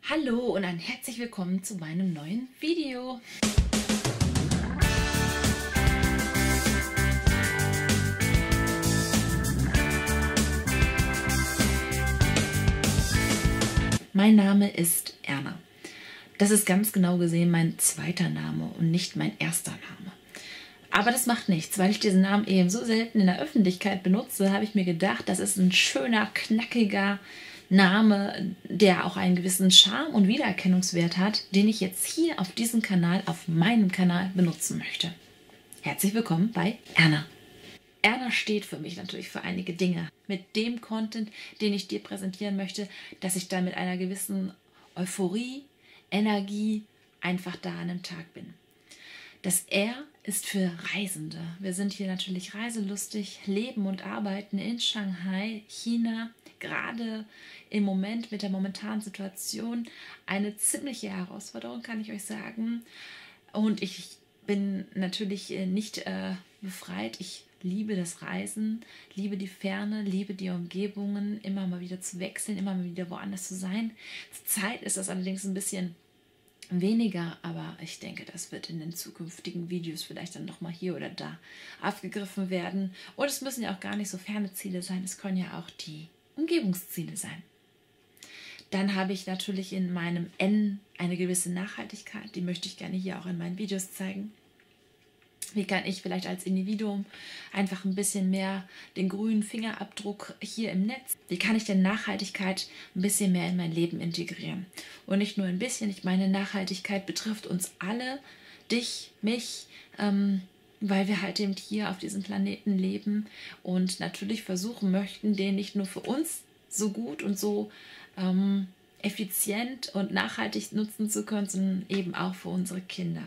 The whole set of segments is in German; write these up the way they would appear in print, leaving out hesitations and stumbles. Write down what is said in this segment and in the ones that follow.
Hallo und ein herzlich willkommen zu meinem neuen Video. Mein Name ist Erna. Das ist ganz genau gesehen mein zweiter Name und nicht mein erster Name. Aber das macht nichts, weil ich diesen Namen eben so selten in der Öffentlichkeit benutze, habe ich mir gedacht, das ist ein schöner, knackiger Name, der auch einen gewissen Charme und Wiedererkennungswert hat, den ich jetzt hier auf diesem Kanal, auf meinem Kanal benutzen möchte. Herzlich willkommen bei Erna. Erna steht für mich natürlich für einige Dinge. Mit dem Content, den ich dir präsentieren möchte, dass ich da mit einer gewissen Euphorie, Energie einfach da an einem Tag bin. Das R ist für Reisende. Wir sind hier natürlich reiselustig, leben und arbeiten in Shanghai, China. Gerade im Moment mit der momentanen Situation eine ziemliche Herausforderung, kann ich euch sagen. Und ich bin natürlich nicht befreit. Ich liebe das Reisen, liebe die Ferne, liebe die Umgebungen, immer mal wieder zu wechseln, immer mal wieder woanders zu sein. Zurzeit ist das allerdings ein bisschen weniger, aber ich denke, das wird in den zukünftigen Videos vielleicht dann nochmal hier oder da aufgegriffen werden. Und es müssen ja auch gar nicht so ferne Ziele sein, es können ja auch die Umgebungsziele sein. Dann habe ich natürlich in meinem N eine gewisse Nachhaltigkeit, die möchte ich gerne hier auch in meinen Videos zeigen. Wie kann ich vielleicht als Individuum einfach ein bisschen mehr den grünen Fingerabdruck hier im Netz? Wie kann ich denn Nachhaltigkeit ein bisschen mehr in mein Leben integrieren? Und nicht nur ein bisschen, ich meine, Nachhaltigkeit betrifft uns alle, dich, mich, weil wir halt eben hier auf diesem Planeten leben und natürlich versuchen möchten, den nicht nur für uns so gut und so effizient und nachhaltig nutzen zu können, sondern eben auch für unsere Kinder.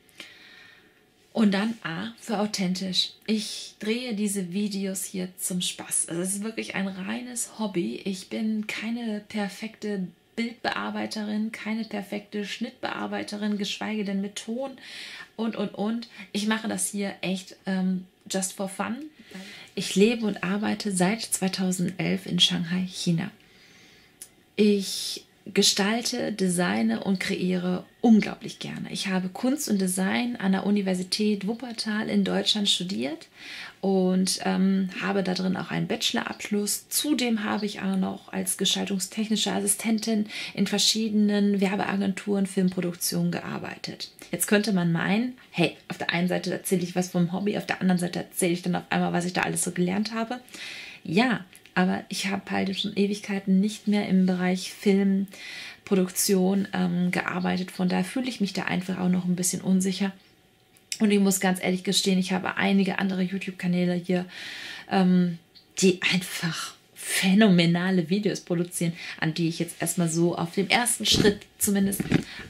Und dann A für authentisch. Ich drehe diese Videos hier zum Spaß. Also es ist wirklich ein reines Hobby. Ich bin keine perfekte Bildbearbeiterin, keine perfekte Schnittbearbeiterin, geschweige denn mit Ton und. Ich mache das hier echt just for fun. Ich lebe und arbeite seit 2011 in Shanghai, China. Ich gestalte, designe und kreiere unglaublich gerne. Ich habe Kunst und Design an der Universität Wuppertal in Deutschland studiert und habe da drin auch einen Bachelorabschluss. Zudem habe ich auch noch als gestaltungstechnische Assistentin in verschiedenen Werbeagenturen, Filmproduktionen gearbeitet. Jetzt könnte man meinen, hey, auf der einen Seite erzähle ich was vom Hobby, auf der anderen Seite erzähle ich dann auf einmal, was ich da alles so gelernt habe. Ja, aber ich habe halt schon Ewigkeiten nicht mehr im Bereich Filmproduktion gearbeitet. Von daher fühle ich mich da einfach auch noch ein bisschen unsicher. Und ich muss ganz ehrlich gestehen, ich habe einige andere YouTube-Kanäle hier, die einfach phänomenale Videos produzieren, an die ich jetzt erstmal so auf dem ersten Schritt zumindest,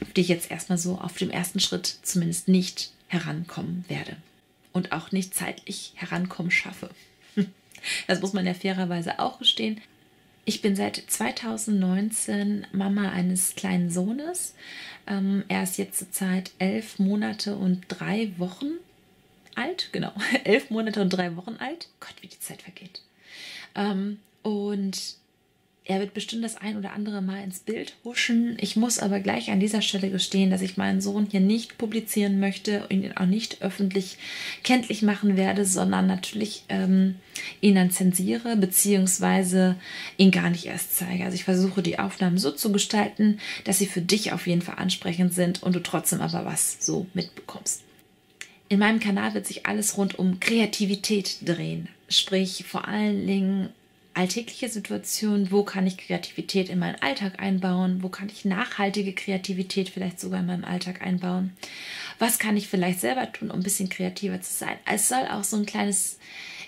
nicht herankommen werde. Und auch nicht zeitlich herankommen schaffe. Das muss man ja fairerweise auch gestehen. Ich bin seit 2019 Mama eines kleinen Sohnes. Er ist jetzt zurzeit 11 Monate und 3 Wochen alt. Genau, 11 Monate und 3 Wochen alt. Gott, wie die Zeit vergeht. Und er wird bestimmt das ein oder andere Mal ins Bild huschen. Ich muss aber gleich an dieser Stelle gestehen, dass ich meinen Sohn hier nicht publizieren möchte und ihn auch nicht öffentlich kenntlich machen werde, sondern natürlich ihn dann zensiere bzw. ihn gar nicht erst zeige. Also ich versuche die Aufnahmen so zu gestalten, dass sie für dich auf jeden Fall ansprechend sind und du trotzdem aber was so mitbekommst. In meinem Kanal wird sich alles rund um Kreativität drehen, sprich vor allen Dingen alltägliche Situationen, wo kann ich Kreativität in meinen Alltag einbauen, wo kann ich nachhaltige Kreativität vielleicht sogar in meinem Alltag einbauen, was kann ich vielleicht selber tun, um ein bisschen kreativer zu sein. Es soll auch so ein kleines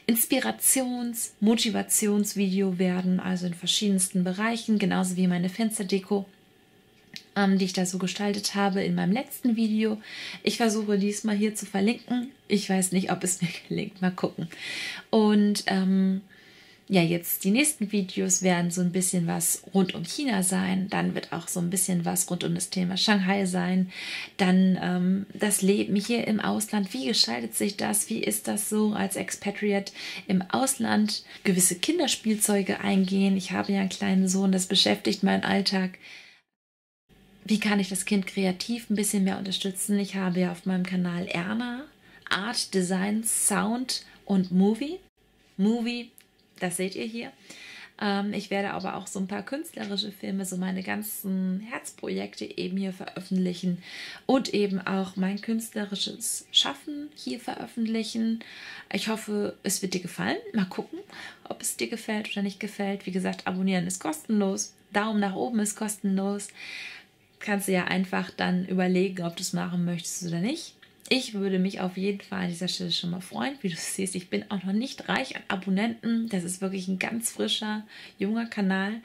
Motivationsvideo werden, also in verschiedensten Bereichen, genauso wie meine Fensterdeko, die ich da so gestaltet habe in meinem letzten Video. Ich versuche diesmal hier zu verlinken. Ich weiß nicht, ob es mir gelingt. Mal gucken. Und ja, jetzt die nächsten Videos werden so ein bisschen was rund um China sein. Dann wird auch so ein bisschen was rund um das Thema Shanghai sein. Dann das Leben hier im Ausland. Wie gestaltet sich das? Wie ist das so als Expatriate im Ausland? Gewisse Kinderspielzeuge eingehen. Ich habe ja einen kleinen Sohn, das beschäftigt meinen Alltag. wie kann ich das Kind kreativ ein bisschen mehr unterstützen? Ich habe ja auf meinem Kanal Erna Art, Design, Sound und Movie. Movie, das seht ihr hier. Ich werde aber auch so ein paar künstlerische Filme, so meine ganzen Herzprojekte eben hier veröffentlichen und eben auch mein künstlerisches Schaffen hier veröffentlichen. Ich hoffe, es wird dir gefallen. Mal gucken, ob es dir gefällt oder nicht gefällt. Wie gesagt, abonnieren ist kostenlos. Daumen nach oben ist kostenlos. Kannst du ja einfach dann überlegen, ob du es machen möchtest oder nicht. Ich würde mich auf jeden Fall an dieser Stelle schon mal freuen. Wie du siehst, ich bin auch noch nicht reich an Abonnenten. Das ist wirklich ein ganz frischer, junger Kanal.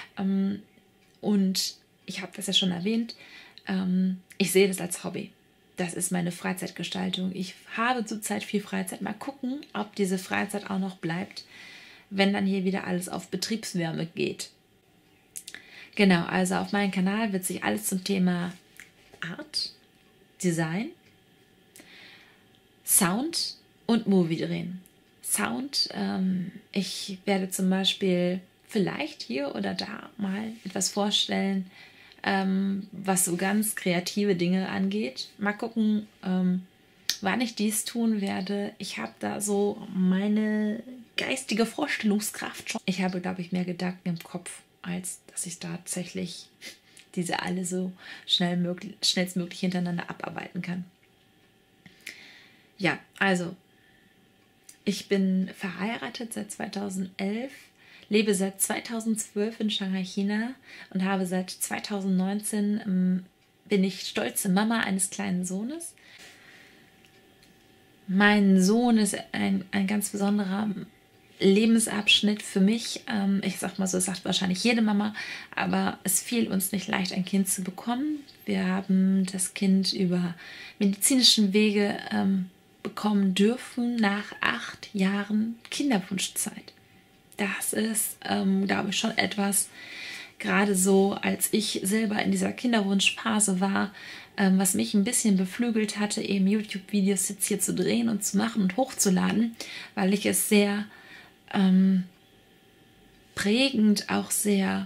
Und ich habe das ja schon erwähnt. Ich sehe das als Hobby. Das ist meine Freizeitgestaltung. Ich habe zurzeit viel Freizeit. Mal gucken, ob diese Freizeit auch noch bleibt, wenn dann hier wieder alles auf Betriebswärme geht. Genau, also auf meinem Kanal wird sich alles zum Thema Art, Design, Sound und Movie drehen. Sound, ich werde zum Beispiel vielleicht hier oder da mal etwas vorstellen, was so ganz kreative Dinge angeht. Mal gucken, wann ich dies tun werde. Ich habe da so meine geistige Vorstellungskraft schon. Ich habe, glaube ich, mehr Gedanken im Kopf, als dass ich tatsächlich diese alle so schnellstmöglich hintereinander abarbeiten kann. Ja, also ich bin verheiratet seit 2011, lebe seit 2012 in Shanghai, China und habe seit 2019 bin ich stolze Mama eines kleinen Sohnes. Mein Sohn ist ein ganz besonderer Lebensabschnitt für mich. Ich sag mal so, das sagt wahrscheinlich jede Mama, aber es fiel uns nicht leicht, ein Kind zu bekommen. Wir haben das Kind über medizinischen Wege bekommen dürfen nach 8 Jahren Kinderwunschzeit. Das ist, glaube ich, schon etwas, gerade so, als ich selber in dieser Kinderwunschphase war, was mich ein bisschen beflügelt hatte, eben YouTube-Videos jetzt hier zu drehen und zu machen und hochzuladen, weil ich es sehr prägend, auch sehr,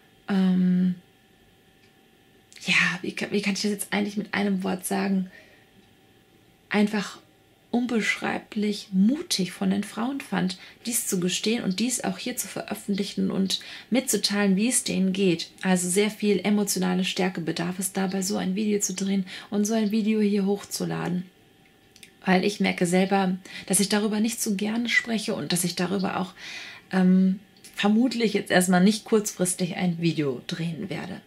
ja, wie kann ich das jetzt eigentlich mit einem Wort sagen, einfach unbeschreiblich mutig von den Frauen fand, dies zu gestehen und dies auch hier zu veröffentlichen und mitzuteilen, wie es denen geht. Also sehr viel emotionale Stärke bedarf es dabei, so ein Video zu drehen und so ein Video hier hochzuladen. Weil ich merke selber, dass ich darüber nicht so gerne spreche und dass ich darüber auch vermutlich jetzt erstmal nicht kurzfristig ein Video drehen werde.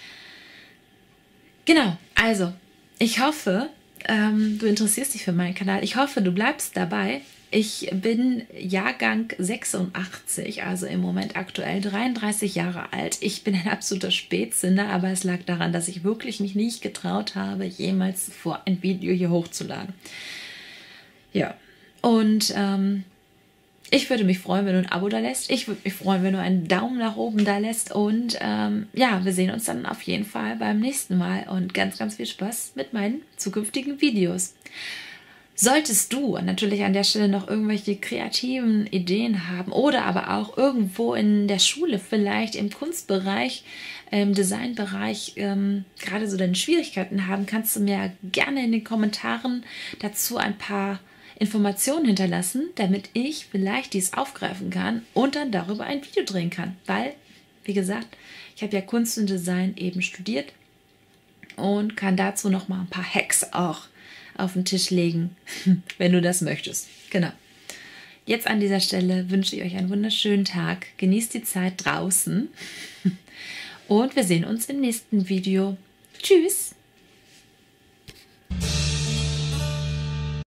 Genau, also ich hoffe, du interessierst dich für meinen Kanal. Ich hoffe, du bleibst dabei. Ich bin Jahrgang 86, also im Moment aktuell 33 Jahre alt. Ich bin ein absoluter Spätzünder, aber es lag daran, dass ich wirklich mich nicht getraut habe, jemals zuvor ein Video hier hochzuladen. Ja, und ich würde mich freuen, wenn du ein Abo da lässt. Ich würde mich freuen, wenn du einen Daumen nach oben da lässt. Und ja, wir sehen uns dann auf jeden Fall beim nächsten Mal. Und ganz, ganz viel Spaß mit meinen zukünftigen Videos. Solltest du natürlich an der Stelle noch irgendwelche kreativen Ideen haben oder aber auch irgendwo in der Schule, vielleicht im Kunstbereich, im Designbereich, gerade so deine Schwierigkeiten haben, kannst du mir gerne in den Kommentaren dazu ein paar Informationen hinterlassen, damit ich vielleicht dies aufgreifen kann und dann darüber ein Video drehen kann. Weil, wie gesagt, ich habe ja Kunst und Design eben studiert und kann dazu noch mal ein paar Hacks auch auf den Tisch legen, wenn du das möchtest. Genau. Jetzt an dieser Stelle wünsche ich euch einen wunderschönen Tag. Genießt die Zeit draußen und wir sehen uns im nächsten Video. Tschüss!